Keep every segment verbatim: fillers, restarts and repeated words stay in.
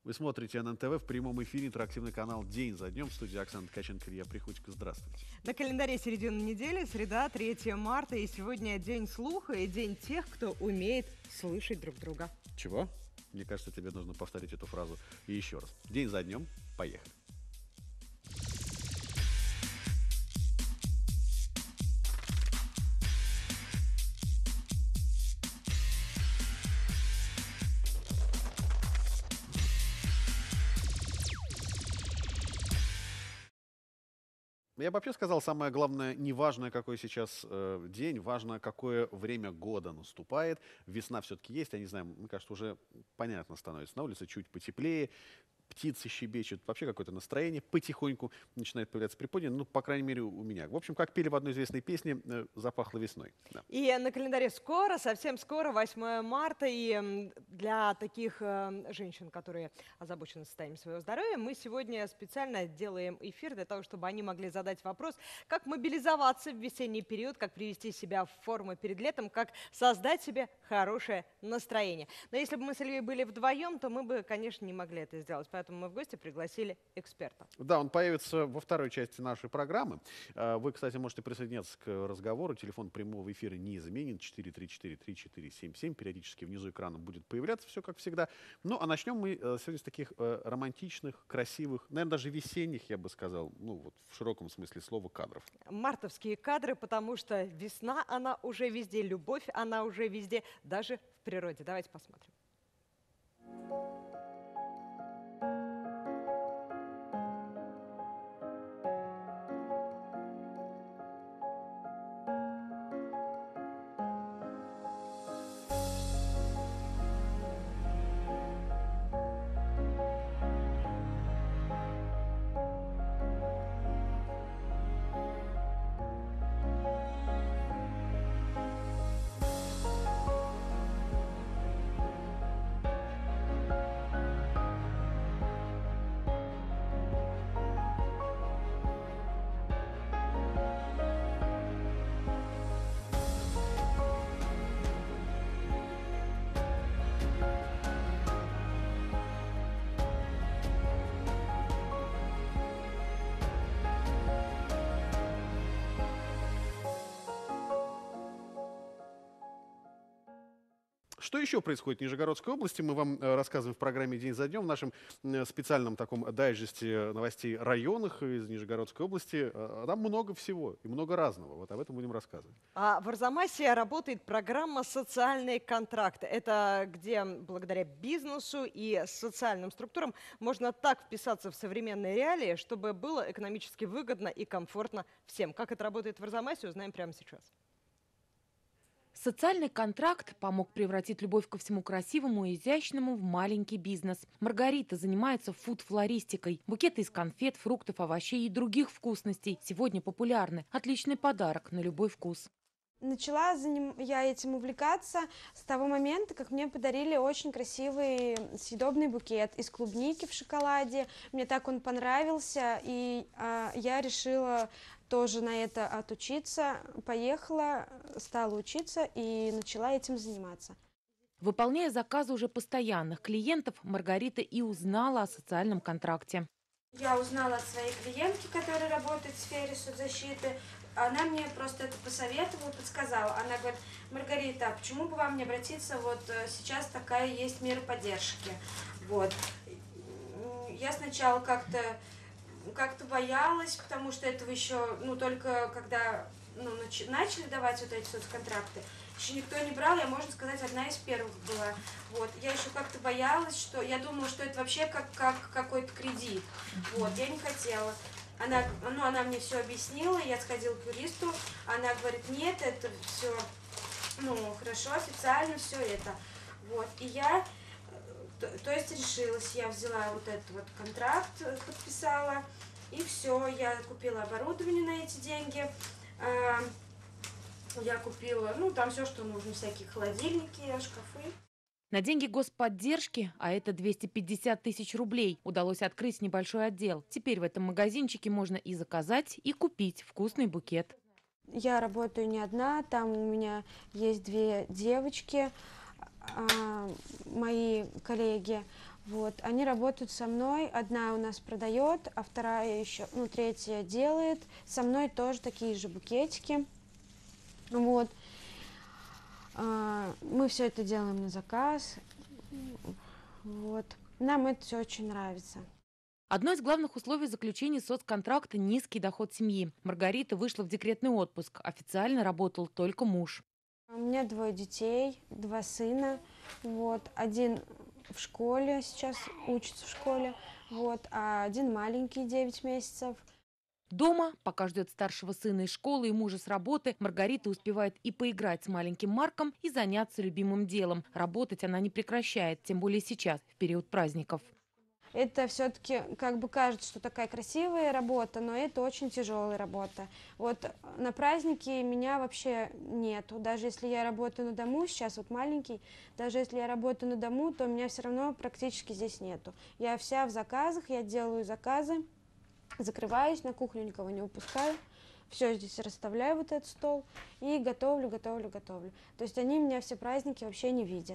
Вы смотрите эн эн тэ вэ в прямом эфире, интерактивный канал «День за днем». В студии Оксана Ткаченко, Илья Приходько. Здравствуйте. На календаре середина недели, среда, третьего марта. И сегодня день слуха и день тех, кто умеет слышать друг друга. Чего? Мне кажется, тебе нужно повторить эту фразу и еще раз. День за днем. Поехали. Я бы вообще сказал, самое главное, не важно, какой сейчас э, день, важно, какое время года наступает. Весна все-таки есть, я не знаю, мне кажется, уже понятно становится. На улице чуть потеплее, птицы щебечут, вообще какое-то настроение потихоньку начинает появляться приподнятое, ну, по крайней мере, у меня. В общем, как пели в одной известной песне, э, запахло весной. Да. И на календаре скоро, совсем скоро, восьмое марта, и для таких э, женщин, которые озабочены состоянием своего здоровья, мы сегодня специально делаем эфир для того, чтобы они могли задать вопрос, как мобилизоваться в весенний период, как привести себя в форму перед летом, как создать себе хорошее настроение. Но если бы мы с Ильей были вдвоем, то мы бы, конечно, не могли это сделать. Поэтому мы в гости пригласили эксперта. Да, он появится во второй части нашей программы. Вы, кстати, можете присоединяться к разговору. Телефон прямого эфира не изменен. четыре три четыре три четыре семь семь. Периодически внизу экрана будет появляться все как всегда. Ну, а начнем мы сегодня с таких романтичных, красивых, наверное, даже весенних, я бы сказал, ну, вот в широком смысле слова, кадров. Мартовские кадры, потому что весна, она уже везде, любовь, она уже везде, даже в природе. Давайте посмотрим. Что еще происходит в Нижегородской области? Мы вам э, рассказываем в программе «День за днем», в нашем э, специальном таком дайджесте новостей районах из Нижегородской области. Э, там много всего и много разного. Вот об этом будем рассказывать. А в Арзамасе работает программа «Социальные контракты». Это где благодаря бизнесу и социальным структурам можно так вписаться в современные реалии, чтобы было экономически выгодно и комфортно всем. Как это работает в Арзамасе, узнаем прямо сейчас. Социальный контракт помог превратить любовь ко всему красивому и изящному в маленький бизнес. Маргарита занимается фуд-флористикой. Букеты из конфет, фруктов, овощей и других вкусностей сегодня популярны. Отличный подарок на любой вкус. Начала я этим увлекаться с того момента, как мне подарили очень красивый съедобный букет из клубники в шоколаде. Мне так он понравился, и а, я решила тоже на это отучиться. Поехала, стала учиться и начала этим заниматься. Выполняя заказы уже постоянных клиентов, Маргарита и узнала о социальном контракте. Я узнала от своей клиентки, которая работает в сфере соцзащиты. Она мне просто это посоветовала, подсказала. Она говорит: Маргарита, а почему бы вам не обратиться, вот сейчас такая есть мера поддержки. Вот. Я сначала как-то как-то боялась, потому что этого еще, ну, только когда ну, начали давать вот эти соцконтракты, еще никто не брал, я, можно сказать, одна из первых была. Вот. Я еще как-то боялась, что я думала, что это вообще как, как какой-то кредит. Вот. Я не хотела. Она, ну, она мне все объяснила, я сходила к юристу, она говорит: нет, это все, ну, хорошо, официально все это. Вот. И я, то, то есть решилась, я взяла вот этот вот контракт, подписала, и все, я купила оборудование на эти деньги. Я купила, ну, там все, что нужно, всякие холодильники, шкафы. На деньги господдержки, а это двести пятьдесят тысяч рублей, удалось открыть небольшой отдел. Теперь в этом магазинчике можно и заказать, и купить вкусный букет. Я работаю не одна, там у меня есть две девочки, мои коллеги. Вот, они работают со мной, одна у нас продает, а вторая еще, ну, третья делает. Со мной тоже такие же букетики. Вот. А, мы все это делаем на заказ. Вот. Нам это все очень нравится. Одно из главных условий заключения соцконтракта – низкий доход семьи. Маргарита вышла в декретный отпуск. Официально работал только муж. У меня двое детей, два сына. Вот. Один в школе, сейчас учится в школе. Вот. А один маленький, девять месяцев. Дома, пока ждет старшего сына из школы и мужа с работы, Маргарита успевает и поиграть с маленьким Марком, и заняться любимым делом. Работать она не прекращает, тем более сейчас, в период праздников. Это все-таки, как бы кажется, что такая красивая работа, но это очень тяжелая работа. Вот на праздники меня вообще нету. Даже если я работаю на дому, сейчас вот маленький, даже если я работаю на дому, то меня все равно практически здесь нету. Я вся в заказах, я делаю заказы, закрываюсь, на кухню никого не выпускаю. Все здесь расставляю, вот этот стол, и готовлю, готовлю, готовлю. То есть они меня все праздники вообще не видят.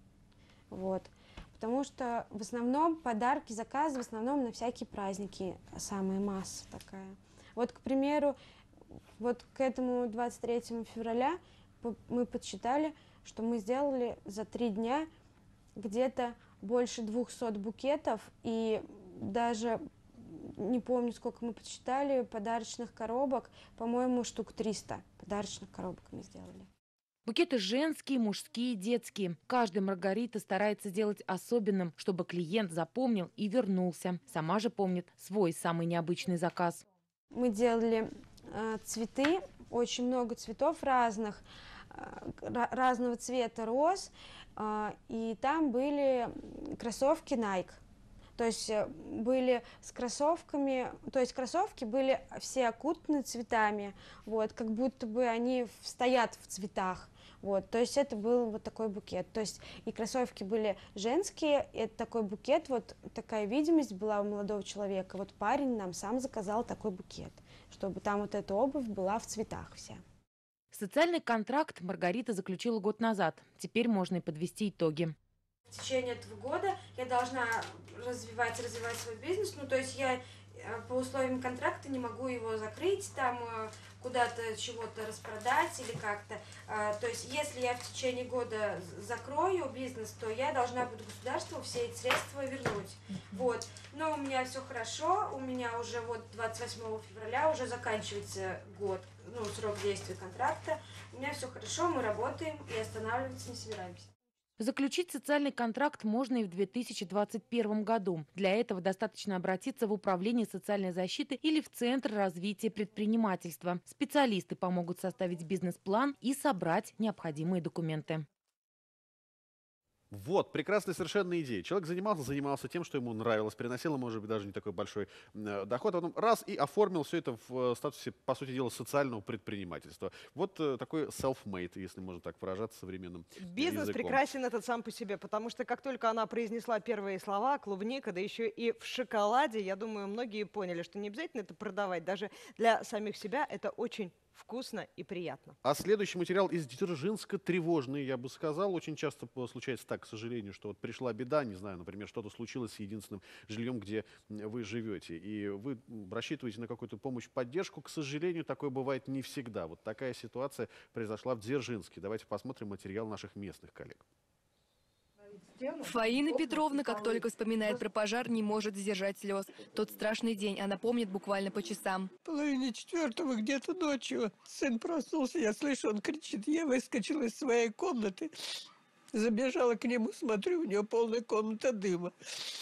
Вот. Потому что в основном подарки, заказы в основном на всякие праздники, самая масса такая. Вот, к примеру, вот к этому двадцать третьему февраля мы подсчитали, что мы сделали за три дня где-то больше двухсот букетов, и даже, не помню, сколько мы подсчитали, подарочных коробок, по-моему, штук триста подарочных коробок мы сделали. Букеты женские, мужские, детские. Каждый Маргарита старается сделать особенным, чтобы клиент запомнил и вернулся. Сама же помнит свой самый необычный заказ. Мы делали э, цветы, очень много цветов разных, э, разного цвета роз, э, и там были кроссовки Nike. То есть были с кроссовками, то есть кроссовки были все окутаны цветами, вот, как будто бы они стоят в цветах. Вот, то есть это был вот такой букет. То есть и кроссовки были женские, и это такой букет, вот такая видимость была у молодого человека. Вот парень нам сам заказал такой букет, чтобы там вот эта обувь была в цветах вся. Социальный контракт Маргарита заключила год назад. Теперь можно и подвести итоги. В течение этого года я должна развивать, развивать свой бизнес. Ну, то есть я по условиям контракта не могу его закрыть, там куда-то чего-то распродать или как-то. То есть если я в течение года закрою бизнес, то я должна буду государству все эти средства вернуть. Вот. Но у меня все хорошо, у меня уже вот двадцать восьмого февраля уже заканчивается год, ну, срок действия контракта. У меня все хорошо, мы работаем и останавливаться не собираемся. Заключить социальный контракт можно и в две тысячи двадцать первом году. Для этого достаточно обратиться в Управление социальной защиты или в Центр развития предпринимательства. Специалисты помогут составить бизнес-план и собрать необходимые документы. Вот, прекрасная совершенно идея. Человек занимался, занимался тем, что ему нравилось, приносило, может быть, даже не такой большой э, доход, а потом раз и оформил все это в э, статусе, по сути дела, социального предпринимательства. Вот э, такой self-made, если можно так выражаться современным Бизнес языком. прекрасен этот сам по себе, потому что как только она произнесла первые слова, клубника, да еще и в шоколаде, я думаю, многие поняли, что не обязательно это продавать, даже для самих себя это очень вкусно и приятно. А следующий материал из Дзержинска тревожный, я бы сказал. Очень часто случается так, к сожалению, что вот пришла беда, не знаю, например, что-то случилось с единственным жильем, где вы живете, и вы рассчитываете на какую-то помощь, поддержку. К сожалению, такое бывает не всегда. Вот такая ситуация произошла в Дзержинске. Давайте посмотрим материал наших местных коллег. Фаина Петровна, как только вспоминает про пожар, не может сдержать слез. Тот страшный день она помнит буквально по часам. В половине четвертого где-то ночью сын проснулся, я слышу, он кричит. Я выскочила из своей комнаты, забежала к нему, смотрю, у него полная комната дыма.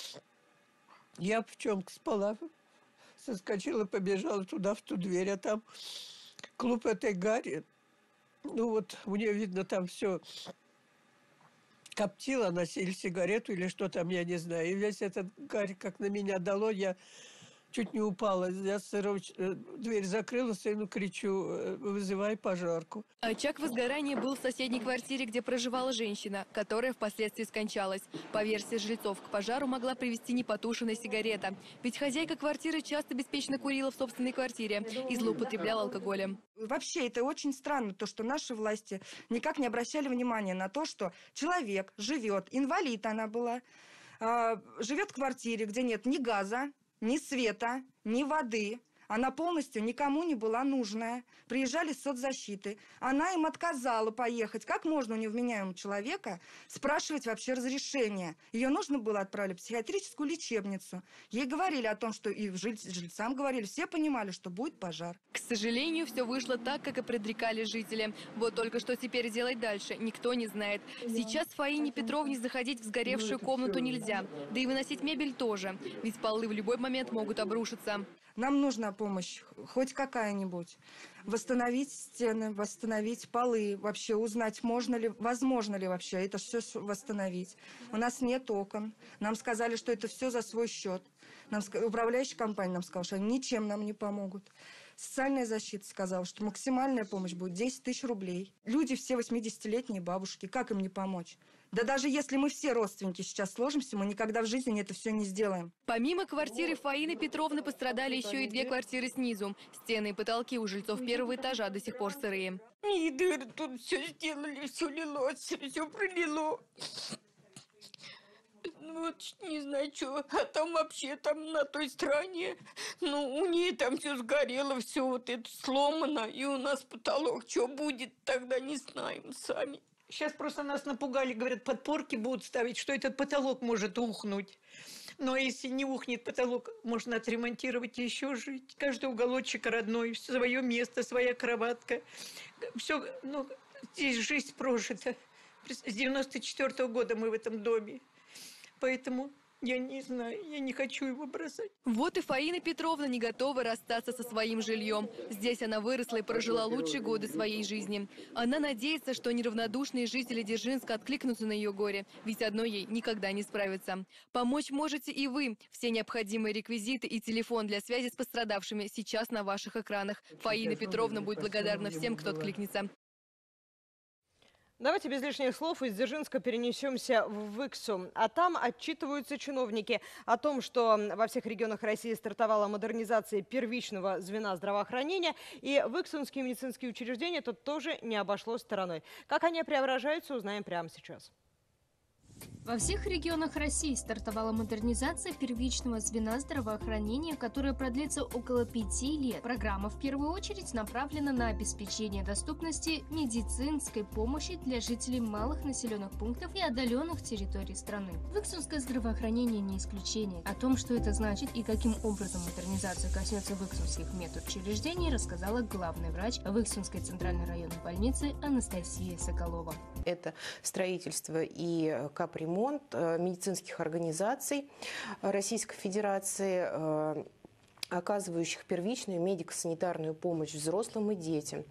Я в чем спала, соскочила, побежала туда, в ту дверь, а там клуб этой Гарри. Ну вот, у нее, видно, там все... коптила, носили сигарету или что там, я не знаю. И весь этот гарь как на меня дало, я чуть не упала. Я сыроч... дверь закрыла, сыну кричу, вызывай пожарку. Очаг возгорания был в соседней квартире, где проживала женщина, которая впоследствии скончалась. По версии жильцов, к пожару могла привести непотушенная сигарета. Ведь хозяйка квартиры часто беспечно курила в собственной квартире и злоупотребляла алкоголем. Вообще, это очень странно, то, что наши власти никак не обращали внимания на то, что человек живет, инвалид она была, а, живет в квартире, где нет ни газа, ни света, ни воды. Она полностью никому не была нужная. Приезжали с соцзащиты. Она им отказала поехать. Как можно у невменяемого человека спрашивать вообще разрешение? Ее нужно было отправить в психиатрическую лечебницу. Ей говорили о том, что и жильцам говорили, все понимали, что будет пожар. К сожалению, все вышло так, как и предрекали жители. Вот только что теперь делать дальше, никто не знает. Сейчас Фаине Петровне заходить в сгоревшую комнату нельзя. Да и выносить мебель тоже. Ведь полы в любой момент могут обрушиться. Нам нужна помощь, хоть какая-нибудь. Восстановить стены, восстановить полы, вообще узнать, можно ли, возможно ли вообще это все восстановить. У нас нет окон. Нам сказали, что это все за свой счет. Нам, управляющая компания нам сказала, что они ничем нам не помогут. Социальная защита сказала, что максимальная помощь будет десять тысяч рублей. Люди все восьмидесятилетние бабушки, как им не помочь? Да даже если мы все родственники сейчас сложимся, мы никогда в жизни это все не сделаем. Помимо квартиры Фаины Петровны пострадали еще и две квартиры снизу. Стены и потолки у жильцов первого этажа до сих пор сырые. И дыры тут все сделали, все лилось, все пролило. Вот не знаю, что. А там вообще, там на той стороне, ну, у нее там все сгорело, все вот это сломано. И у нас потолок. Что будет, тогда не знаем сами. Сейчас просто нас напугали, говорят, подпорки будут ставить, что этот потолок может ухнуть. Но если не ухнет потолок, можно отремонтировать и еще жить. Каждый уголочек родной, свое место, своя кроватка. Все, ну, здесь жизнь прожита. С девяносто четвёртого года мы в этом доме. Поэтому я не знаю, я не хочу его бросать. Вот и Фаина Петровна не готова расстаться со своим жильем. Здесь она выросла и прожила лучшие годы своей жизни. Она надеется, что неравнодушные жители Дзержинска откликнутся на ее горе, ведь одной ей никогда не справиться. Помочь можете и вы. Все необходимые реквизиты и телефон для связи с пострадавшими сейчас на ваших экранах. Фаина Петровна будет благодарна всем, кто откликнется. Давайте без лишних слов из Дзержинска перенесемся в Выксу. А там отчитываются чиновники о том, что во всех регионах России стартовала модернизация первичного звена здравоохранения. И выксунские медицинские учреждения тут тоже не обошлось стороной. Как они преображаются, узнаем прямо сейчас. Во всех регионах России стартовала модернизация первичного звена здравоохранения, которая продлится около пяти лет. Программа в первую очередь направлена на обеспечение доступности медицинской помощи для жителей малых населенных пунктов и отдаленных территорий страны. Выксунское здравоохранение не исключение. О том, что это значит и каким образом модернизация коснется выксунских медучреждений, рассказала главный врач Выксунской центральной районной больницы Анастасия Соколова. Это строительство и капремонт медицинских организаций Российской Федерации, оказывающих первичную медико-санитарную помощь взрослым и детям,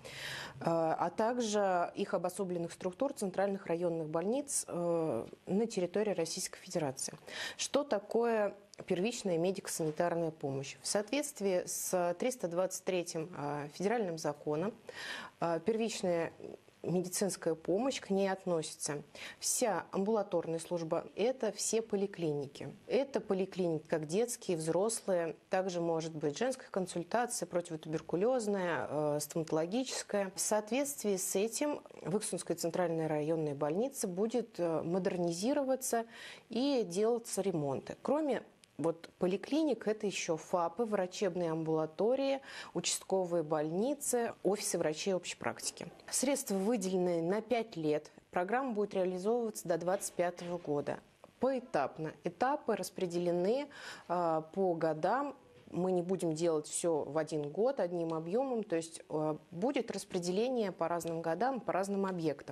а также их обособленных структур центральных районных больниц на территории Российской Федерации. Что такое первичная медико-санитарная помощь? В соответствии с триста двадцать третьим федеральным законом первичная медицинская помощь, к ней относится вся амбулаторная служба, это все поликлиники. Это поликлиники как детские, взрослые, также может быть женская консультация, противотуберкулезная, э, стоматологическая. В соответствии с этим Выксунская центральная районная больница будет модернизироваться и делаться ремонты. Кроме Вот поликлиник – это еще ФАПы, врачебные амбулатории, участковые больницы, офисы врачей общей практики. Средства выделены на пять лет. Программа будет реализовываться до две тысячи двадцать пятого года. Поэтапно. Этапы распределены э, по годам. Мы не будем делать все в один год, одним объемом. То есть э, будет распределение по разным годам, по разным объектам.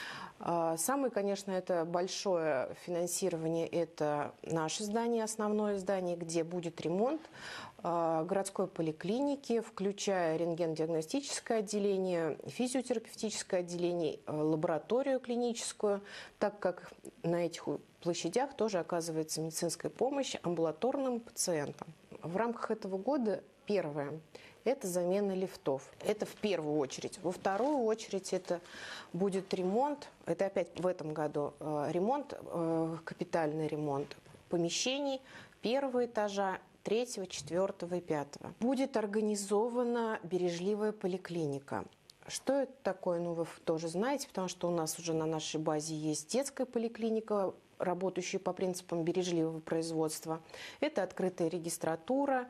Самое, конечно, это большое финансирование, это наше здание, основное здание, где будет ремонт городской поликлиники, включая рентген-диагностическое отделение, физиотерапевтическое отделение, лабораторию клиническую, так как на этих площадях тоже оказывается медицинская помощь амбулаторным пациентам. В рамках этого года первое – это замена лифтов. Это в первую очередь. Во вторую очередь это будет ремонт, это опять в этом году ремонт, капитальный ремонт помещений первого этажа, третьего, четвертого и пятого. Будет организована бережливая поликлиника. Что это такое, ну вы тоже знаете, потому что у нас уже на нашей базе есть детская поликлиника, работающие по принципам бережливого производства. Это открытая регистратура,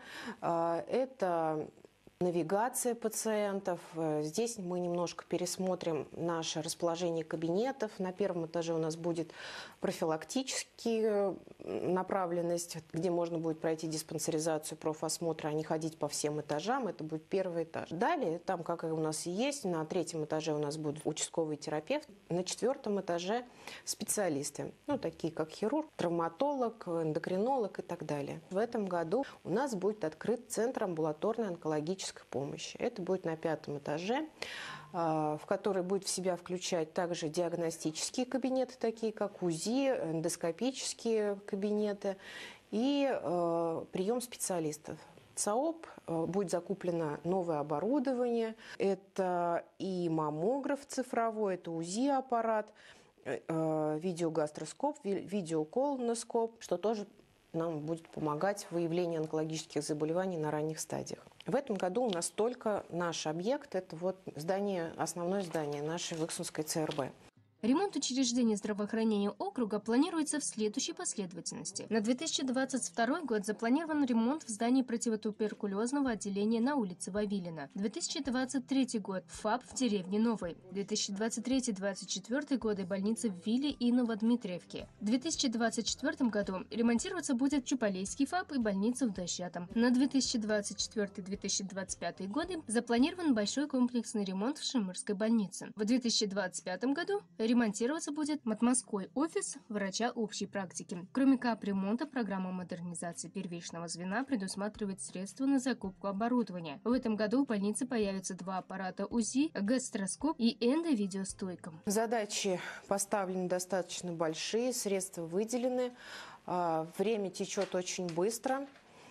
это навигация пациентов. Здесь мы немножко пересмотрим наше расположение кабинетов. На первом этаже у нас будет профилактическая направленность, где можно будет пройти диспансеризацию, профосмотр, а не ходить по всем этажам. Это будет первый этаж. Далее, там, как и у нас и есть, на третьем этаже у нас будет участковый терапевт. На четвертом этаже специалисты, ну, такие как хирург, травматолог, эндокринолог и так далее. В этом году у нас будет открыт центр амбулаторной онкологической помощи. Это будет на пятом этаже, в который будет в себя включать также диагностические кабинеты, такие как УЗИ, эндоскопические кабинеты и э, прием специалистов. ЦАОП, э, будет закуплено новое оборудование, это и маммограф цифровой, это УЗИ-аппарат, э, видеогастроскоп, видеоколоноскоп, что тоже нам будет помогать в выявлении онкологических заболеваний на ранних стадиях. В этом году у нас только наш объект, это вот здание, основное здание нашей Выксунской ЦРБ. Ремонт учреждений здравоохранения округа планируется в следующей последовательности. На две тысячи двадцать второй год запланирован ремонт в здании противотуберкулезного отделения на улице Вавилина. две тысячи двадцать третий год – ФАП в деревне Новой. две тысячи двадцать третий — две тысячи двадцать четвёртый годы – больница в Вилле и Новодмитриевке. В две тысячи двадцать четвёртом году ремонтироваться будет Чуполейский ФАП и больница в Дощатом. На две тысячи двадцать четвёртый — две тысячи двадцать пятый годы запланирован большой комплексный ремонт в Шимырской больнице. В две тысячи двадцать пятом году ремонтироваться будет Матмосской офис врача общей практики. Кроме капремонта, программа модернизации первичного звена предусматривает средства на закупку оборудования. В этом году в больнице появятся два аппарата УЗИ, гастроскоп и эндовидеостойка. Задачи поставлены достаточно большие, средства выделены, время течет очень быстро,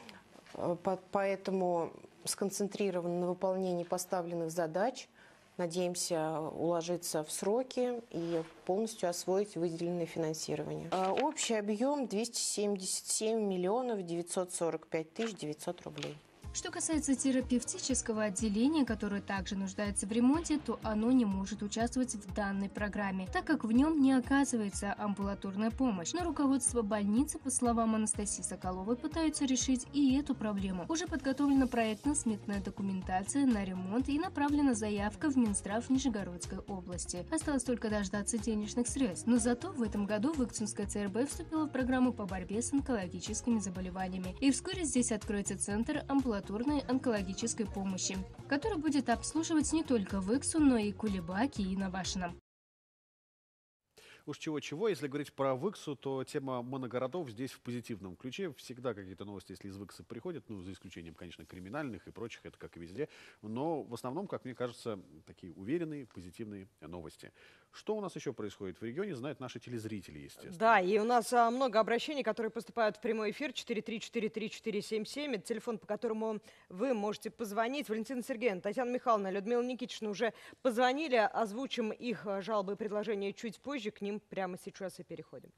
поэтому сконцентрированы на выполнении поставленных задач. Надеемся уложиться в сроки и полностью освоить выделенное финансирование. Общий объем двести семьдесят семь миллионов девятьсот сорок пять тысяч девятьсот рублей. Что касается терапевтического отделения, которое также нуждается в ремонте, то оно не может участвовать в данной программе, так как в нем не оказывается амбулаторная помощь. Но руководство больницы, по словам Анастасии Соколовой, пытаются решить и эту проблему. Уже подготовлена проектно-сметная документация на ремонт и направлена заявка в Минздрав Нижегородской области. Осталось только дождаться денежных средств. Но зато в этом году Выксунская ЦРБ вступила в программу по борьбе с онкологическими заболеваниями. И вскоре здесь откроется центр амбулаторной онкологической помощи, который будет обслуживать не только Выксу, но и Кулебаки и Навашино. Уж чего-чего, если говорить про Выксу, то тема моногородов здесь в позитивном ключе. Всегда какие-то новости, если из Выксы приходят, ну, за исключением, конечно, криминальных и прочих, это как и везде. Но в основном, как мне кажется, такие уверенные, позитивные новости. Что у нас еще происходит в регионе, знают наши телезрители, естественно. Да, и у нас а, много обращений, которые поступают в прямой эфир. четыре три четыре три четыре семь семь. Это телефон, по которому вы можете позвонить. Валентина Сергеевна, Татьяна Михайловна, Людмила Никитична уже позвонили. Озвучим их жалобы и предложения чуть позже. К ним прямо сейчас и переходим.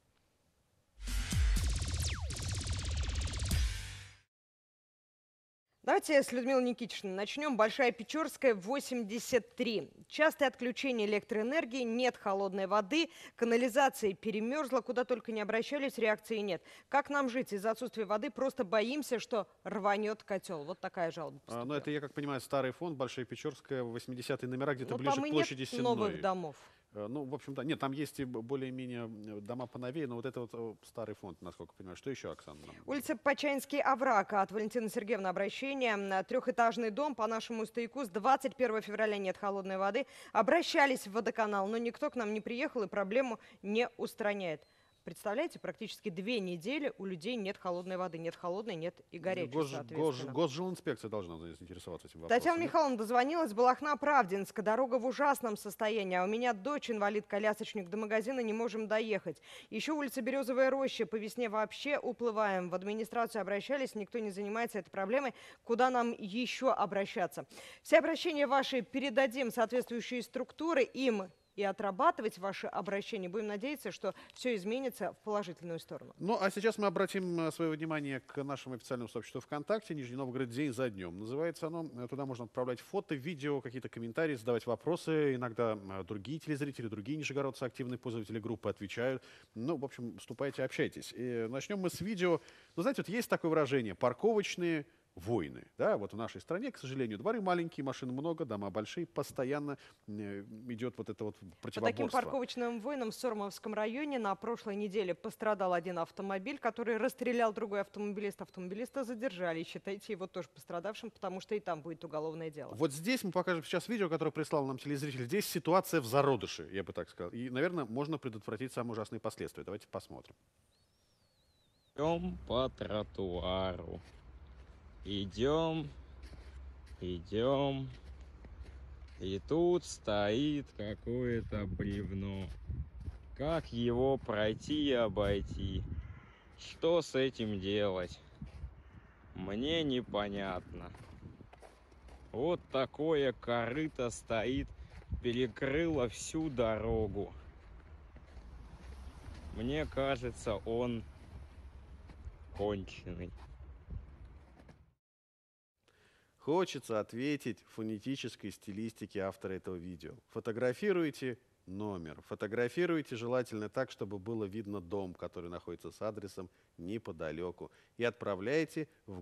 Давайте с Людмилой Никитичной начнем. Большая Печорская, восемьдесят три. Частые отключения электроэнергии, нет холодной воды, канализация перемерзла, куда только не обращались, реакции нет. Как нам жить? Из-за отсутствия воды просто боимся, что рванет котел. Вот такая жалоба поступила. А, ну, это, я как понимаю, старый фонд, Большая Печорская, восьмидесятые номера, где-то ну, ближе там к и площади нет Сенной. Новых домов. Ну, в общем-то, нет, там есть и более-менее дома поновее, но вот это вот старый фонд, насколько я понимаю. Что еще, Оксана? Улица Почаинский овраг. От Валентины Сергеевны обращение. Трехэтажный дом по нашему стояку. С двадцать первого февраля нет холодной воды. Обращались в водоканал, но никто к нам не приехал и проблему не устраняет. Представляете, практически две недели у людей нет холодной воды. Нет холодной, нет и горячей, Гос, соответственно. Гос, Госжилинспекция должна заинтересоваться этим вопросом. Татьяна Михайловна дозвонилась. Балахна-Правдинск. Дорога в ужасном состоянии. А у меня дочь инвалид-колясочник. До магазина не можем доехать. Еще улица Березовая роща. По весне вообще уплываем. В администрацию обращались. Никто не занимается этой проблемой. Куда нам еще обращаться? Все обращения ваши передадим соответствующие структуры. Им и отрабатывать ваши обращения. Будем надеяться, что все изменится в положительную сторону. Ну, а сейчас мы обратим э, свое внимание к нашему официальному сообществу ВКонтакте. Нижний Новгород день за днем. Называется оно. Э, Туда можно отправлять фото, видео, какие-то комментарии, задавать вопросы. Иногда э, другие телезрители, другие нижегородцы, активные пользователи группы отвечают. Ну, в общем, вступайте, общайтесь. И начнем мы с видео. Ну, знаете, вот есть такое выражение «парковочные войны». Да, вот в нашей стране, к сожалению, дворы маленькие, машин много, дома большие, постоянно э, идет вот это вот По таким противоборство. парковочным войнам в Сормовском районе на прошлой неделе пострадал один автомобиль, который расстрелял другой автомобилист. Автомобилиста задержали. Считайте его тоже пострадавшим, потому что и там будет уголовное дело. Вот здесь мы покажем сейчас видео, которое прислал нам телезритель. Здесь ситуация в зародыше, я бы так сказал. И, наверное, можно предотвратить самые ужасные последствия. Давайте посмотрим. Идем по тротуару. Идем, идем. И тут стоит какое-то бревно. Как его пройти и обойти? Что с этим делать? Мне непонятно. Вот такое корыто стоит, перекрыло всю дорогу. Мне кажется, он конченый. Хочется ответить в фонетической стилистике автора этого видео. Фотографируйте номер. Фотографируйте желательно так, чтобы было видно дом, который находится с адресом неподалеку. И отправляйте в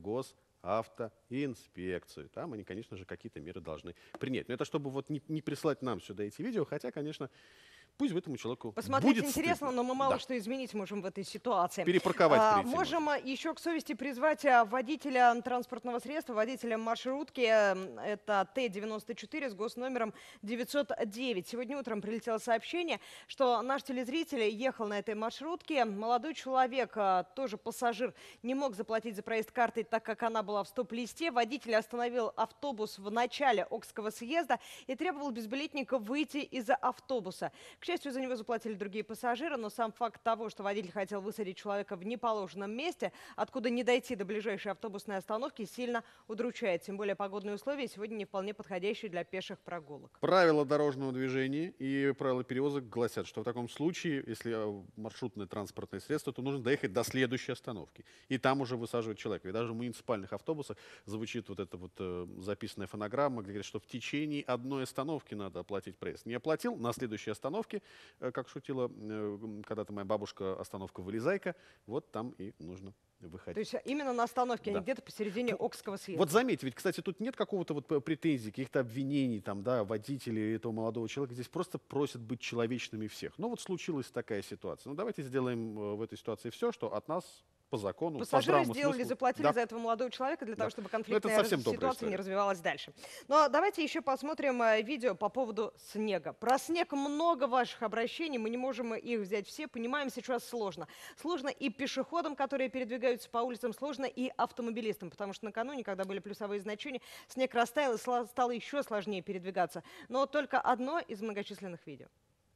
госавтоинспекцию. Там они, конечно же, какие-то меры должны принять. Но это чтобы вот не, не прислать нам сюда эти видео, хотя, конечно, пусть этому человеку Посмотреть будет интересно, стыдно. но мы мало Да. что изменить можем в этой ситуации. Перепарковать А, прийти можем а, еще к совести призвать а, водителя транспортного средства, водителя маршрутки. э, Это Т девяносто четыре с госномером девятьсот девять. Сегодня утром прилетело сообщение, что наш телезритель ехал на этой маршрутке. Молодой человек, а, тоже пассажир, не мог заплатить за проезд картой, так как она была в стоп-листе. Водитель остановил автобус в начале Окского съезда и требовал безбилетника выйти из автобуса. К счастью, за него заплатили другие пассажиры, но сам факт того, что водитель хотел высадить человека в неположенном месте, откуда не дойти до ближайшей автобусной остановки, сильно удручает. Тем более погодные условия сегодня не вполне подходящие для пеших прогулок. Правила дорожного движения и правила перевозок гласят, что в таком случае, если маршрутное транспортное средство, то нужно доехать до следующей остановки. И там уже высаживать человека. И даже в муниципальных автобусах звучит вот эта вот э, записанная фонограмма, где говорят, что в течение одной остановки надо оплатить проезд. Не оплатил, на следующей остановке, э, как шутила э, когда-то моя бабушка, остановка «Вылезайка», вот там и нужно выходить. То есть именно на остановке, Да. а не где-то посередине Окского съезда. Вот заметьте, ведь, кстати, тут нет какого-то вот претензий, каких-то обвинений, там, да, водителей этого молодого человека. Здесь просто просят быть человечными всех. Ну вот случилась такая ситуация. Ну давайте сделаем э, в этой ситуации все, что от нас по закону, по Пассажиры здравому сделали, смыслу. заплатили Да. за этого молодого человека для Да. того, чтобы Ну, это конфликтная совсем добрая ситуация история. не развивалась дальше. Но давайте еще посмотрим э, видео по поводу снега. Про снег много ваших обращений, мы не можем их взять все, понимаем, сейчас сложно. Сложно и пешеходам, которые передвигаются по улицам, сложно и автомобилистам, потому что накануне, когда были плюсовые значения, снег растаял и сла- стало еще сложнее передвигаться. Но только одно из многочисленных видео.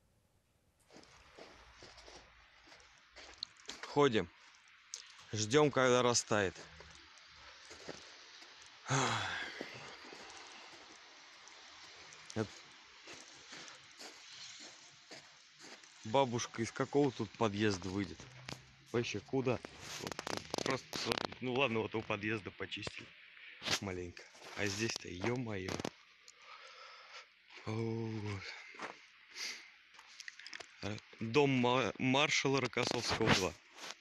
Ходим. Ждем, когда растает. Это... Бабушка из какого тут подъезда выйдет? Вообще куда? Вот, просто, ну ладно, вот у подъезда почистили маленько. А здесь-то, ё-моё. Вот. Дом ма- маршала Рокоссовского два.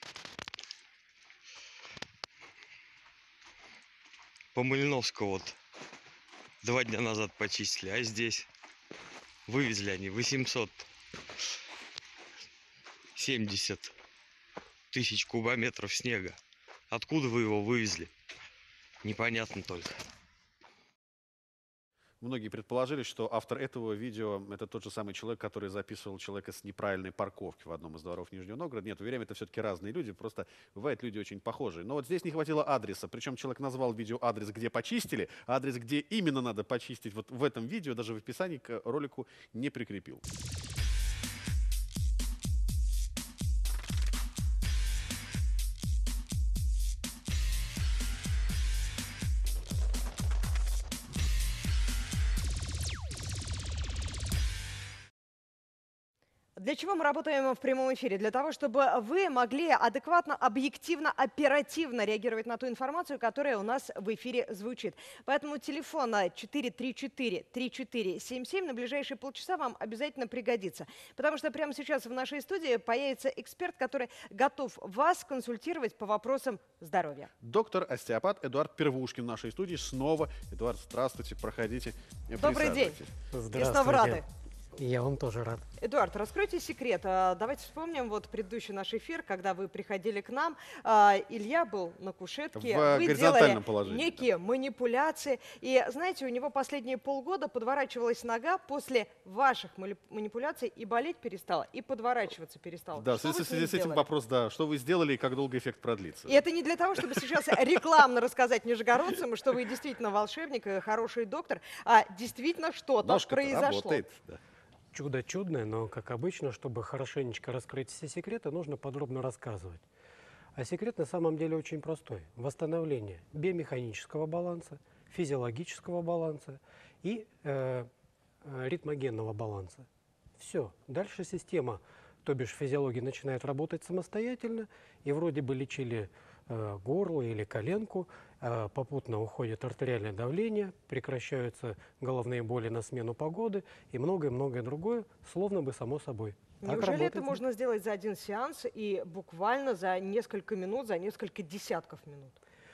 По Мальновскому вот два дня назад почистили, а здесь вывезли они восемьсот семьдесят тысяч кубометров снега. Откуда вы его вывезли? Непонятно только. Многие предположили, что автор этого видео – это тот же самый человек, который записывал человека с неправильной парковки в одном из дворов Нижнего Новгорода. Нет, уверяем, это все-таки разные люди, просто бывают люди очень похожие. Но вот здесь не хватило адреса, причем человек назвал видео адрес, где почистили, а адрес, где именно надо почистить, вот в этом видео, даже в описании к ролику не прикрепил. Для чего мы работаем в прямом эфире? Для того, чтобы вы могли адекватно, объективно, оперативно реагировать на ту информацию, которая у нас в эфире звучит. Поэтому телефон четыре три четыре три четыре семь семь на ближайшие полчаса вам обязательно пригодится. Потому что прямо сейчас в нашей студии появится эксперт, который готов вас консультировать по вопросам здоровья. Доктор-остеопат Эдуард Первушкин в нашей студии снова. Эдуард, здравствуйте, проходите. Добрый день. Здравствуйте. И снова рады. Я вам тоже рад. Эдуард, раскройте секрет. А, Давайте вспомним вот предыдущий наш эфир, когда вы приходили к нам. а, Илья был на кушетке, В вы делали горизонтальном положении, некие манипуляции. И знаете, у него последние полгода подворачивалась нога после ваших мали- манипуляций, и болеть перестала, и подворачиваться перестала. Да, в Что связи вы в с ним связи с этим сделали? вопрос, да, что вы сделали и как долго эффект продлится? И это не для того, чтобы сейчас рекламно рассказать нижегородцам, что вы действительно волшебник и хороший доктор, а действительно что-то Ножка-то произошло. работает, да. Чудо чудное, но, как обычно, чтобы хорошенечко раскрыть все секреты, нужно подробно рассказывать. А секрет на самом деле очень простой. Восстановление биомеханического баланса, физиологического баланса и э, э, ритмогенного баланса. Все. Дальше система, то бишь физиология, начинает работать самостоятельно, и вроде бы лечили э, горло или коленку, э, попутно уходит артериальное давление, прекращаются головные боли на смену погоды и многое-многое другое, словно бы само собой. Так Неужели это работает. можно сделать за один сеанс и буквально за несколько минут, за несколько десятков минут?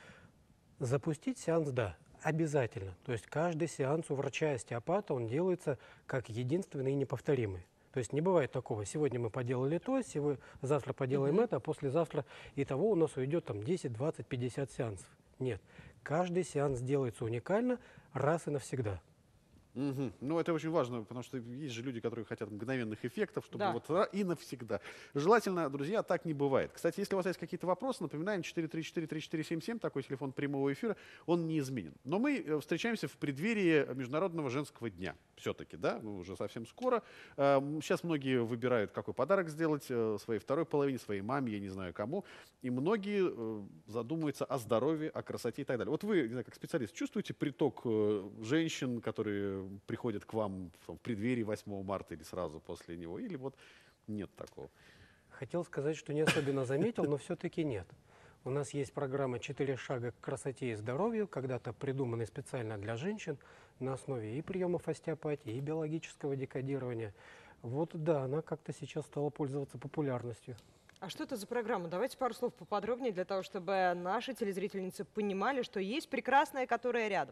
Запустить сеанс, да, обязательно. То есть каждый сеанс у врача-остеопата, он делается как единственный и неповторимый. То есть не бывает такого, сегодня мы поделали то, сегодня, завтра поделаем Мгм. это, а послезавтра и того у нас уйдет там десять, двадцать, пятьдесят сеансов. Нет, каждый сеанс делается уникально раз и навсегда. Мгм. Ну, это очень важно, потому что есть же люди, которые хотят мгновенных эффектов, чтобы Да. вот ра- и навсегда. Желательно, друзья, так не бывает. Кстати, если у вас есть какие-то вопросы, напоминаем, четыре три четыре три четыре семь семь, такой телефон прямого эфира, он не изменен. Но мы э, встречаемся в преддверии Международного женского дня. Все-таки, да, ну, уже совсем скоро. Эм, Сейчас многие выбирают, какой подарок сделать э, своей второй половине, своей маме, я не знаю кому. И многие э, задумываются о здоровье, о красоте и так далее. Вот вы, не знаю, как специалист, чувствуете приток э, женщин, которые приходят к вам в преддверии восьмого марта или сразу после него, или вот нет такого? Хотел сказать, что не особенно заметил, но все-таки нет. У нас есть программа «Четыре шага к красоте и здоровью», когда-то придуманная специально для женщин на основе и приемов остеопатии, и биологического декодирования. Вот да, она как-то сейчас стала пользоваться популярностью. А что это за программа? Давайте пару слов поподробнее, для того, чтобы наши телезрительницы понимали, что есть прекрасная, которая рядом.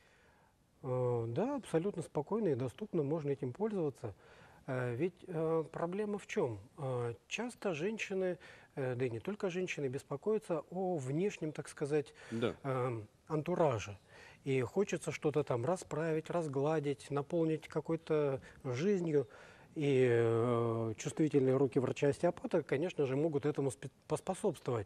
Э, Да, абсолютно спокойно и доступно можно этим пользоваться. Э, Ведь э, проблема в чем? Э, Часто женщины, э, да и не только женщины, беспокоятся о внешнем, так сказать, Да. э, антураже. И хочется что-то там расправить, разгладить, наполнить какой-то жизнью. И э, чувствительные руки врача-остеопата, конечно же, могут этому спе- поспособствовать.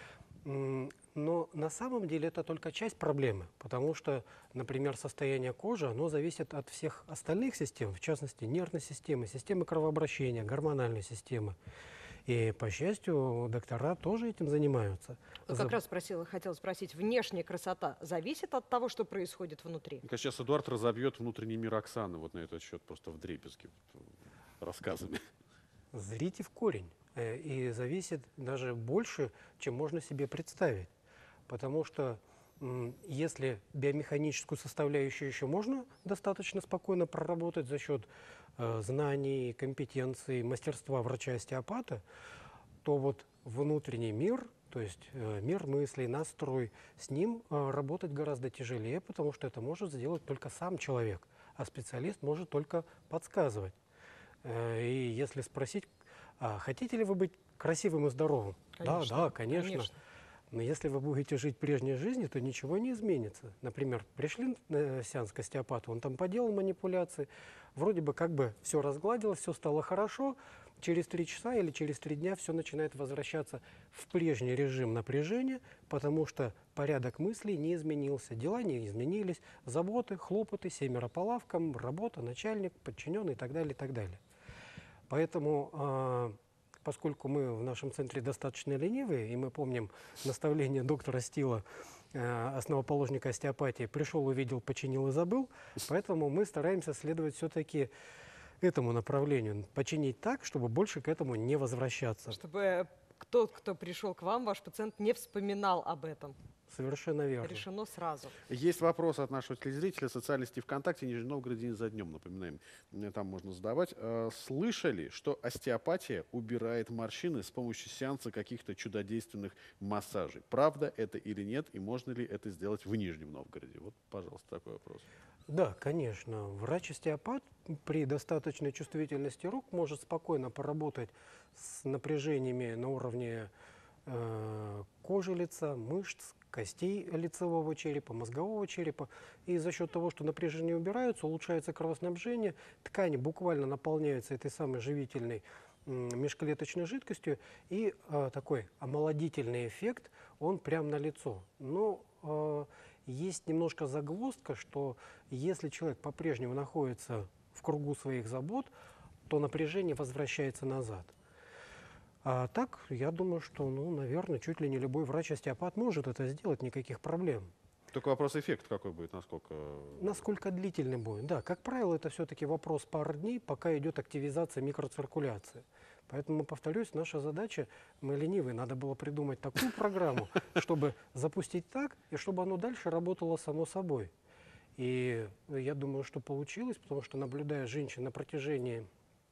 М, Но на самом деле это только часть проблемы, потому что, например, состояние кожи, оно зависит от всех остальных систем, в частности, нервной системы, системы кровообращения, гормональной системы. И, по счастью, доктора тоже этим занимаются. Вот За- как раз спросила, хотела спросить, внешняя красота зависит от того, что происходит внутри? Мне кажется, сейчас Эдуард разобьет внутренний мир Оксаны вот на этот счет просто вдребезги вот, рассказами. Зрите в корень. Э, И зависит даже больше, чем можно себе представить. Потому что м, если биомеханическую составляющую еще можно достаточно спокойно проработать за счет э, знаний, компетенций, мастерства врача-остеопата, то вот внутренний мир, то есть э, мир мыслей, настрой, с ним э, работать гораздо тяжелее, потому что это может сделать только сам человек, а специалист может только подсказывать. Э, И если спросить, а хотите ли вы быть красивым и здоровым? Конечно, Да, да, конечно. конечно. Но если вы будете жить прежней жизнью, то ничего не изменится. Например, пришли на сеанс к остеопату, он там поделал манипуляции, вроде бы как бы все разгладилось, все стало хорошо, через три часа или через три дня все начинает возвращаться в прежний режим напряжения, потому что порядок мыслей не изменился, дела не изменились, заботы, хлопоты, семеро по лавкам, работа, начальник, подчиненный и так далее, и так далее. Поэтому, а, поскольку мы в нашем центре достаточно ленивые, и мы помним наставление доктора Стила, э, основоположника остеопатии, пришел, увидел, починил и забыл, поэтому мы стараемся следовать все-таки этому направлению, починить так, чтобы больше к этому не возвращаться. Чтобы тот, кто пришел к вам, ваш пациент, не вспоминал об этом. Совершенно верно. Решено сразу. Есть вопрос от нашего телезрителя. Социальной сети ВКонтакте, Нижний Новгород, день за днем, напоминаем. Там можно задавать. Э, Слышали, что остеопатия убирает морщины с помощью сеанса каких-то чудодейственных массажей? Правда это или нет? И можно ли это сделать в Нижнем Новгороде? Вот, пожалуйста, такой вопрос. Да, конечно. Врач-остеопат при достаточной чувствительности рук может спокойно поработать с напряжениями на уровне э, кожи лица, мышц, костей лицевого черепа, мозгового черепа. И за счет того, что напряжения убираются, улучшается кровоснабжение, ткани буквально наполняются этой самой живительной межклеточной жидкостью, и э, такой омолодительный эффект, он прям на лицо. Но э, есть немножко загвоздка, что если человек по-прежнему находится в кругу своих забот, то напряжение возвращается назад. А так, я думаю, что, ну, наверное, чуть ли не любой врач-остеопат может это сделать, никаких проблем. Только вопрос эффект какой будет, насколько... Насколько длительный будет. Да, как правило, это все-таки вопрос пары дней, пока идет активизация микроциркуляции. Поэтому, повторюсь, наша задача, мы ленивые, надо было придумать такую программу, чтобы запустить так, и чтобы оно дальше работало само собой. И я думаю, что получилось, потому что, наблюдая женщин на протяжении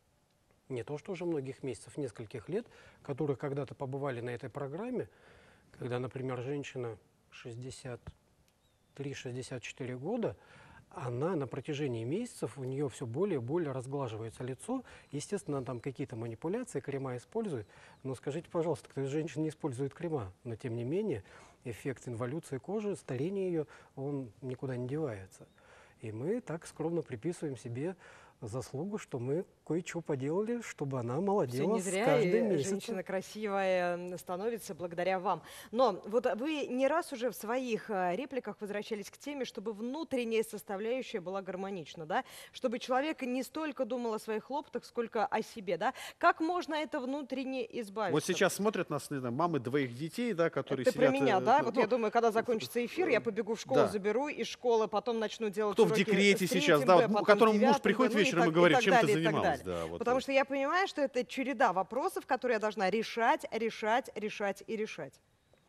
не то что уже многих месяцев, нескольких лет, которые когда-то побывали на этой программе, когда, например, женщина шестьдесят три — шестьдесят четыре года, она на протяжении месяцев, у нее все более и более разглаживается лицо. Естественно, там какие-то манипуляции, крема использует. Но скажите, пожалуйста, кто из женщин не использует крема? Но тем не менее, эффект инволюции кожи, старения ее, он никуда не девается. И мы так скромно приписываем себе заслугу, что мы кое-что поделали, чтобы она молодела Все не зря, с каждым и месяцем. женщина красивая становится благодаря вам. Но вот вы не раз уже в своих э, репликах возвращались к теме, чтобы внутренняя составляющая была гармонична, да? Чтобы человек не столько думал о своих хлопотах, сколько о себе, да? Как можно это внутренне избавиться? Вот сейчас смотрят нас, не знаю, мамы двоих детей, да, которые Ты сидят... про меня, э, да? ну, Вот я думаю, когда закончится эфир, я побегу в школу, да. заберу, из школы потом начну делать Кто в уроки декрете с сейчас, третьим да, Б, вот, потом которому муж девятым приходит Б, ну и вечером и так- говорит, так чем ты далее, и так занималась, далее. да, вот Потому это. что я понимаю, что это череда вопросов, которые я должна решать, решать, решать и решать.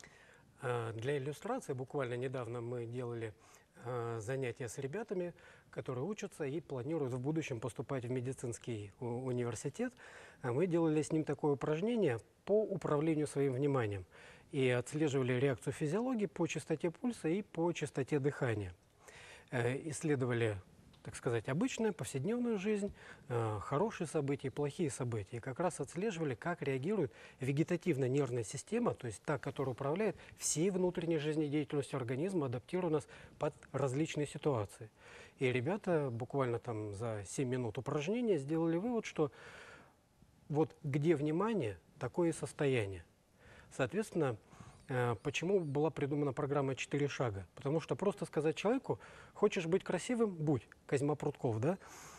А, Для иллюстрации буквально недавно мы делали а, занятия с ребятами, которые учатся и планируют в будущем поступать в медицинский у- университет. А Мы делали с ним такое упражнение по управлению своим вниманием и отслеживали реакцию физиологии по частоте пульса и по частоте дыхания. Э, Исследовали, так сказать, обычную повседневную жизнь, э, хорошие события и плохие события. И как раз отслеживали, как реагирует вегетативно-нервная система, то есть та, которая управляет всей внутренней жизнедеятельностью организма, адаптируя нас под различные ситуации. И ребята буквально там за семь минут упражнения сделали вывод, что вот где внимание, такое и состояние. Соответственно, э, почему была придумана программа «Четыре шага»? Потому что просто сказать человеку: хочешь быть красивым – будь, Козьма Прутков, да?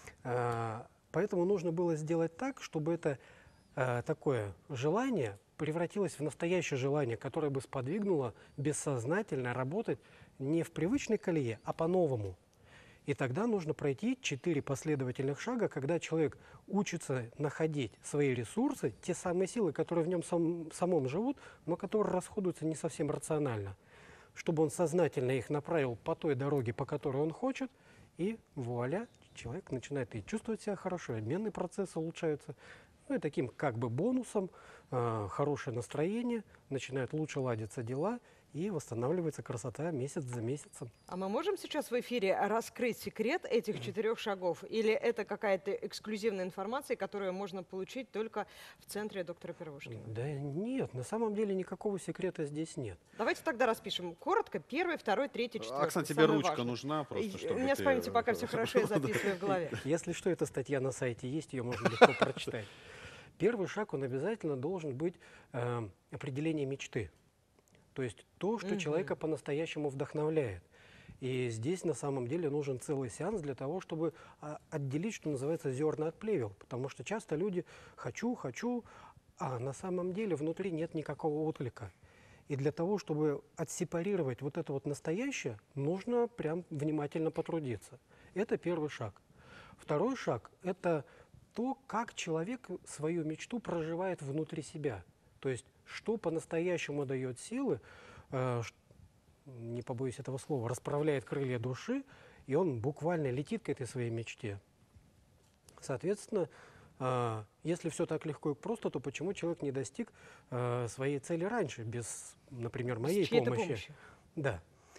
Э, Поэтому нужно было сделать так, чтобы это э, такое желание превратилось в настоящее желание, которое бы сподвигнуло бессознательно работать не в привычной колее, а по-новому. И тогда нужно пройти четыре последовательных шага, когда человек учится находить свои ресурсы, те самые силы, которые в нем сам, самом живут, но которые расходуются не совсем рационально, чтобы он сознательно их направил по той дороге, по которой он хочет, и вуаля, человек начинает и чувствовать себя хорошо, и обменные процессы улучшаются. Ну и таким как бы бонусом э, хорошее настроение, начинают лучше ладиться дела, и восстанавливается красота месяц за месяцем. А мы можем сейчас в эфире раскрыть секрет этих четырех шагов? Или это какая-то эксклюзивная информация, которую можно получить только в центре доктора Первушкина? Да нет, на самом деле никакого секрета здесь нет. Давайте тогда распишем коротко. Первый, второй, третий, четвертый. Оксана, тебе Самое ручка важное. нужна просто, И- чтобы У меня с ты- памятью пока все хорошо, я записываю в голове. Если что, эта статья на сайте есть, ее можно легко прочитать. Первый шаг, он обязательно должен быть э, определение мечты. То есть то, что Мгм. человека по-настоящему вдохновляет. И здесь на самом деле нужен целый сеанс для того, чтобы а, отделить, что называется, зерна от плевел. Потому что часто люди «хочу, хочу», а на самом деле внутри нет никакого отклика. И для того, чтобы отсепарировать вот это вот настоящее, нужно прям внимательно потрудиться. Это первый шаг. Второй шаг – это то, как человек свою мечту проживает внутри себя. То есть, что по-настоящему дает силы, э, не побоюсь этого слова, расправляет крылья души, и он буквально летит к этой своей мечте. Соответственно, э, если все так легко и просто, то почему человек не достиг э, своей цели раньше, без, например, моей помощи? помощи? Да.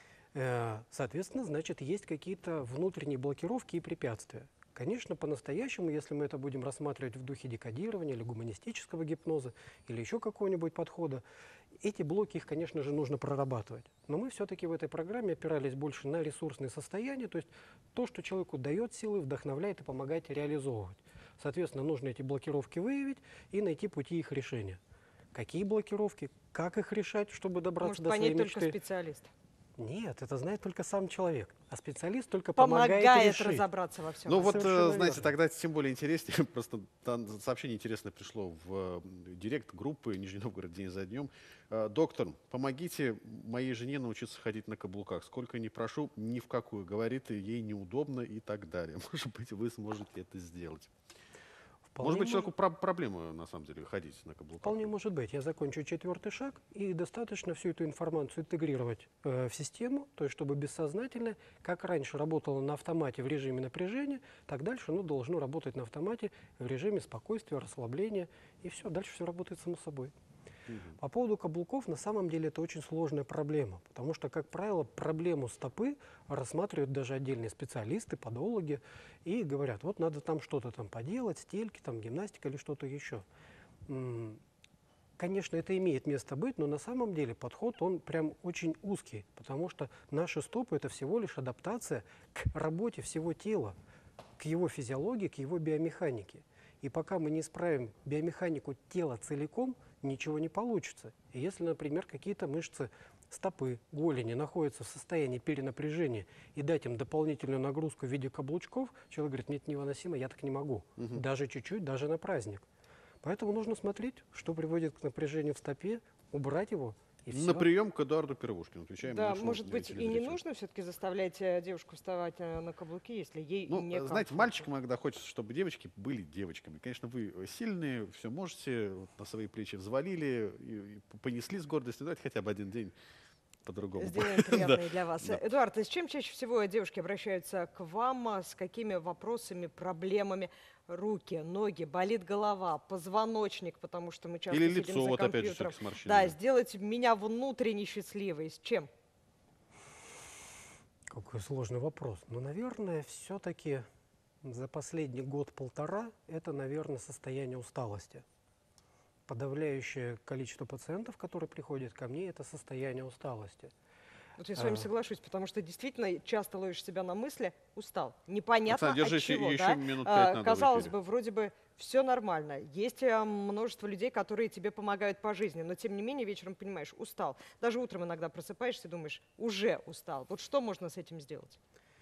Э, соответственно, значит, есть какие-то внутренние блокировки и препятствия. Конечно, по-настоящему, если мы это будем рассматривать в духе декодирования или гуманистического гипноза, или еще какого-нибудь подхода, эти блоки, их, конечно же, нужно прорабатывать. Но мы все-таки в этой программе опирались больше на ресурсные состояния, то есть то, что человеку дает силы, вдохновляет и помогает реализовывать. Соответственно, нужно эти блокировки выявить и найти пути их решения. Какие блокировки, как их решать, чтобы добраться Может до своей мечты? Может понять только специалист. Нет, это знает только сам человек, а специалист только помогает, помогает решить. разобраться во всем. Ну вот, Совершенно знаете, верно. тогда тем более интереснее. Просто там сообщение интересное пришло в директ группы «Нижний Новгород день за днем». Доктор, помогите моей жене научиться ходить на каблуках. Сколько ни прошу, ни в какую. Говорит, ей неудобно и так далее. Может быть, вы сможете это сделать. Вполне Может быть, может- человеку про- проблема, на самом деле, ходить на каблуках. Вполне может быть. Я закончу четвертый шаг, и достаточно всю эту информацию интегрировать э, в систему, то есть чтобы бессознательно, как раньше работало на автомате в режиме напряжения, так дальше оно должно работать на автомате в режиме спокойствия, расслабления, и все, дальше все работает само собой. По поводу каблуков, на самом деле это очень сложная проблема, потому что, как правило, проблему стопы рассматривают даже отдельные специалисты, подологи, и говорят, вот надо там что-то там поделать, стельки, там гимнастика или что-то еще. М, Конечно, это имеет место быть, но на самом деле подход, он прям очень узкий, потому что наши стопы – это всего лишь адаптация к работе всего тела, к его физиологии, к его биомеханике. И пока мы не исправим биомеханику тела целиком, ничего не получится. И если, например, какие-то мышцы стопы, голени находятся в состоянии перенапряжения и дать им дополнительную нагрузку в виде каблучков, человек говорит, нет, невыносимо, я так не могу. Мгм. Даже чуть-чуть, даже на праздник. Поэтому нужно смотреть, что приводит к напряжению в стопе, убрать его, и все. На прием к Эдуарду Первушкину. Отвечаем Да, нашему, может э, быть, и не телезрителю. нужно все-таки заставлять э, девушку вставать э, на каблуки, если ей Ну, не знаете, мальчикам иногда хочется, чтобы девочки были девочками. Конечно, вы сильные, все можете, вот на свои плечи взвалили, и, и понесли с гордостью. Давайте хотя бы один день по-другому. Сделаем приятное для вас. Да. Эдуард, а с чем чаще всего девушки обращаются к вам? а С какими вопросами, проблемами? Руки, ноги, болит голова, позвоночник, потому что мы часто Или сидим лицо, за вот опять же, компьютером. всё-таки с морщинами. Да, сделать меня внутренне счастливой. С чем? Какой сложный вопрос. Ну, наверное, все-таки за последний год-полтора это, наверное, состояние усталости. Подавляющее количество пациентов, которые приходят ко мне, это состояние усталости. Вот я с вами А. соглашусь, потому что действительно часто ловишь себя на мысли, устал. Непонятно Оксана, от держись, чего, еще да? минут А, пять надо в Казалось эфире. бы, вроде бы все нормально. Есть а, множество людей, которые тебе помогают по жизни, но тем не менее вечером понимаешь, устал. Даже утром иногда просыпаешься и думаешь, уже устал. Вот что можно с этим сделать?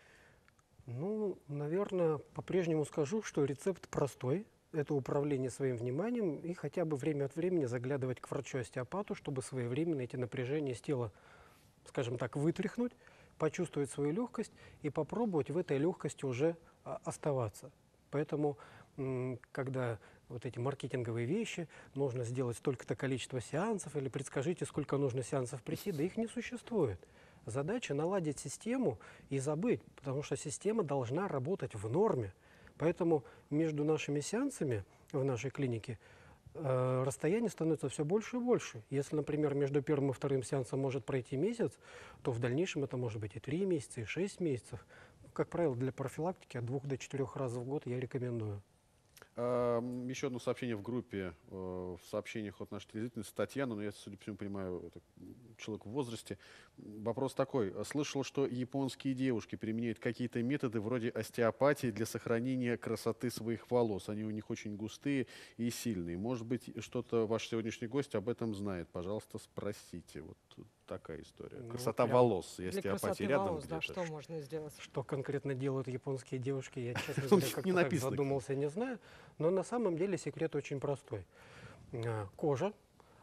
Ну, наверное, по-прежнему скажу, что рецепт простой. Это управление своим вниманием и хотя бы время от времени заглядывать к врачу-остеопату, чтобы своевременно эти напряжения с тела, скажем так, вытряхнуть, почувствовать свою легкость и попробовать в этой легкости уже а, оставаться. Поэтому, м, когда вот эти маркетинговые вещи, нужно сделать столько-то количество сеансов или предскажите, сколько нужно сеансов прийти, да их не существует. Задача наладить систему и забыть, потому что система должна работать в норме. Поэтому между нашими сеансами в нашей клинике э, расстояние становится все больше и больше. Если, например, между первым и вторым сеансом может пройти месяц, то в дальнейшем это может быть и три месяца, и шесть месяцев. Ну, как правило, для профилактики от двух до четырех раз в год я рекомендую. А, еще одно сообщение в группе, э, в сообщениях от нашей телезрительницы Татьяны, но я, судя по всему, понимаю, это человек в возрасте. Вопрос такой. Слышал, что японские девушки применяют какие-то методы вроде остеопатии для сохранения красоты своих волос. Они у них очень густые и сильные. Может быть, что-то ваш сегодняшний гость об этом знает. Пожалуйста, спросите. Вот такая история. Ну, Красота прям волос и Для остеопатия красоты рядом волос, да, где-то. что можно сделать? Что конкретно делают японские девушки, я, честно Ну, говоря, не как-то так написано, задумался, не знаю. Но на самом деле секрет очень простой. А, Кожа.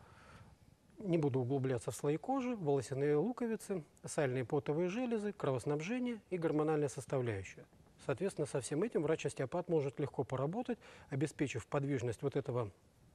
Не буду углубляться в слои кожи, волосяные луковицы, сальные потовые железы, кровоснабжение и гормональная составляющая. Соответственно, со всем этим врач-остеопат может легко поработать, обеспечив подвижность вот этого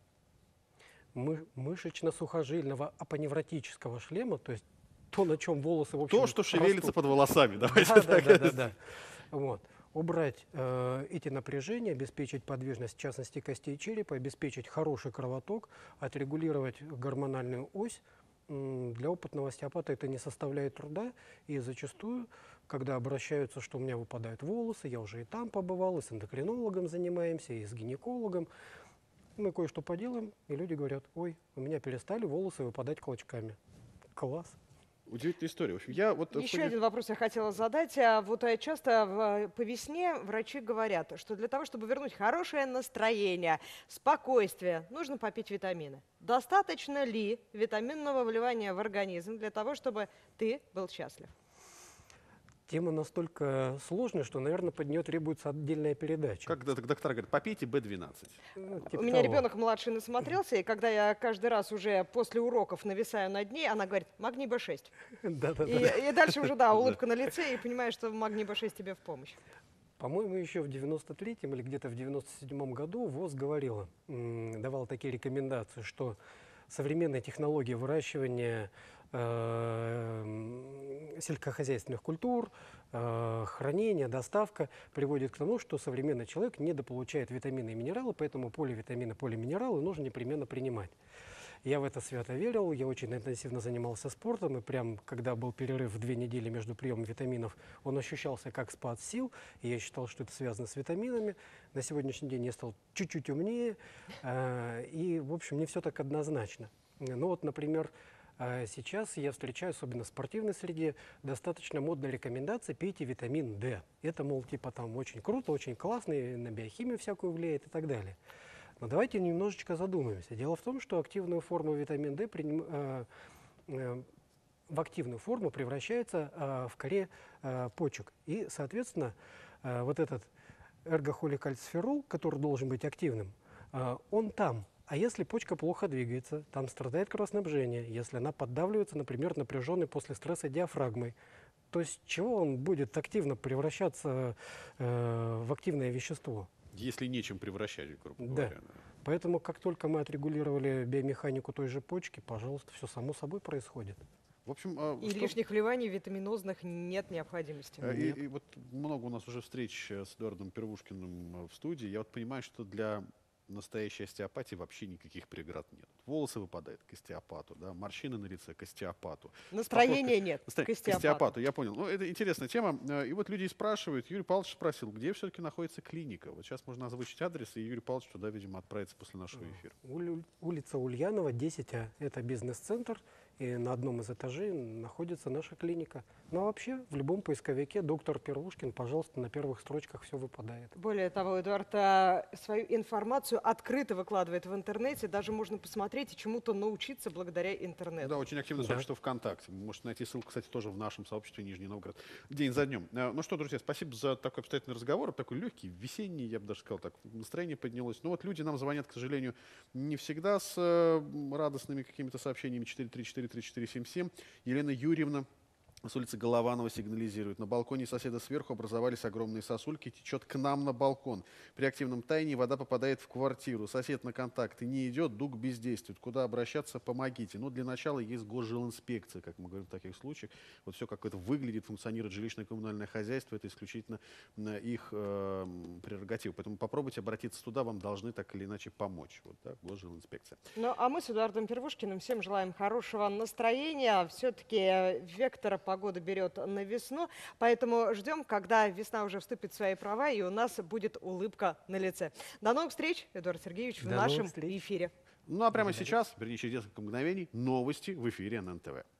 мы, мышечно-сухожильного апоневротического шлема, то есть то, на чем волосы, в общем, То, что шевелится растут. под волосами. Давайте Да, так. да, да, да, да. Вот. Убрать э, эти напряжения, обеспечить подвижность, в частности, костей черепа, обеспечить хороший кровоток, отрегулировать гормональную ось. М, Для опытного остеопата это не составляет труда, и зачастую, когда обращаются, что у меня выпадают волосы, я уже и там побывал, и с эндокринологом занимаемся, и с гинекологом, мы кое-что поделаем, и люди говорят: ой, у меня перестали волосы выпадать клочками. Класс. Удивительная история. В общем, я вот в Еще ходе- один вопрос я хотела задать. А Вот э, часто в- по весне врачи говорят, что для того, чтобы вернуть хорошее настроение, спокойствие, нужно попить витамины. Достаточно ли витаминного вливания в организм для того, чтобы ты был счастлив? Тема настолько сложная, что, наверное, под нее требуется отдельная передача. Как док- доктор говорит, попейте бэ двенадцать. Ну, У типа меня того. ребенок младший насмотрелся, и когда я каждый раз уже после уроков нависаю над ней, она говорит: магний бэ шесть. Да-да-да. И, и дальше уже, да, улыбка на лице, и понимаешь, что магний бэ шесть тебе в помощь. По-моему, еще в девяносто третьем или где-то в девяносто седьмом году ВОЗ говорила, м, давала такие рекомендации, что современные технологии выращивания э, м, сельскохозяйственных культур, э, хранения, доставка приводит к тому, что современный человек недополучает витамины и минералы, поэтому поливитамины, полиминералы нужно непременно принимать. Я в это свято верил, я очень интенсивно занимался спортом, и прям когда был перерыв в две недели между приемом витаминов, он ощущался как спад сил, и я считал, что это связано с витаминами. На сегодняшний день я стал чуть-чуть умнее, э, и, в общем, не все так однозначно. Ну вот, например, э, сейчас я встречаю, особенно в спортивной среде, достаточно модные рекомендации: пейте витамин дэ. Это, мол, типа там очень круто, очень классно, и на биохимию всякую влияет и так далее. Но давайте немножечко задумаемся. Дело в том, что активную форму витамин дэ приним- э, э, в активную форму превращается э, в коре э, почек. И, соответственно, э, вот этот эргохоликальциферол, который должен быть активным, э, он там. А если почка плохо двигается, там страдает кровоснабжение, если она поддавливается, например, напряженной после стресса диафрагмой, то есть чего он будет активно превращаться э, в активное вещество? Если нечем превращать, грубо Да. говоря. да. Поэтому, как только мы отрегулировали биомеханику той же почки, пожалуйста, все само собой происходит. В общем, а, И что- лишних вливаний витаминозных нет необходимости. Э, И, Нет. и вот много у нас уже встреч э, с Эдуардом Первушкиным э, в студии. Я вот понимаю, что для настоящей остеопатии вообще никаких преград нет. Волосы выпадают к остеопату, да, морщины на лице к остеопату. Настроения нет Настроение- к остеопату. остеопату, я понял. Ну, это интересная тема. Э, И вот люди и спрашивают, Юрий Павлович спросил, где все-таки находится клиника. Вот сейчас можно озвучить адрес, и Юрий Павлович туда, видимо, отправится после нашего эфира. Улю- Улица Ульянова, десять А. Это бизнес-центр, и на одном из этажей находится наша клиника. Ну а вообще, в любом поисковике доктор Первушкин, пожалуйста, на первых строчках все выпадает. Более того, Эдуард а, свою информацию открыто выкладывает в интернете. Даже можно посмотреть и чему-то научиться благодаря интернету. Да, очень активно Да. сообщество ВКонтакте. Вы можете найти ссылку, кстати, тоже в нашем сообществе Нижний Новгород. День за днем. Э, Ну что, друзья, спасибо за такой обстоятельный разговор. Такой легкий, весенний, я бы даже сказал, так настроение поднялось. Но вот люди нам звонят, к сожалению, не всегда с э, радостными какими-то сообщениями. четыре три четыре три четыре семь семь. Елена Юрьевна с улицы Голованова сигнализирует. На балконе соседа сверху образовались огромные сосульки, течет к нам на балкон. При активном таянии вода попадает в квартиру. Сосед на контакты не идет, дуг бездействует. Куда обращаться, помогите. Ну, для начала есть госжилинспекция, как мы говорим в таких случаях. Вот все, как это выглядит, функционирует жилищно-коммунальное хозяйство, это исключительно э, их э, прерогатива. Поэтому попробуйте обратиться туда, вам должны так или иначе помочь. Вот, да, госжилинспекция. Ну, а мы с Эдуардом Первушкиным всем желаем хорошего настроения. Все-таки вектора погода берет на весну, поэтому ждем, когда весна уже вступит в свои права, и у нас будет улыбка на лице. До новых встреч, Эдуард Сергеевич, в До новых нашем встреч. эфире. Ну а прямо сейчас, вернее, через несколько мгновений, новости в эфире эн эн тэ вэ.